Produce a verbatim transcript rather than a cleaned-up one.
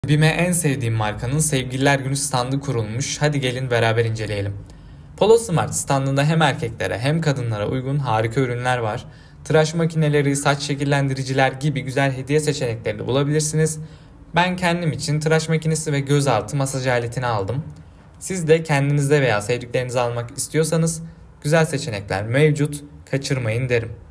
Bime en sevdiğim markanın Sevgililer Günü standı kurulmuş. Hadi gelin beraber inceleyelim. Polo Smart standında hem erkeklere hem kadınlara uygun harika ürünler var. Tıraş makineleri, saç şekillendiriciler gibi güzel hediye seçenekleri de bulabilirsiniz. Ben kendim için tıraş makinesi ve gözaltı masaj aletini aldım. Siz de kendinize veya sevdiklerinize almak istiyorsanız güzel seçenekler mevcut. Kaçırmayın derim.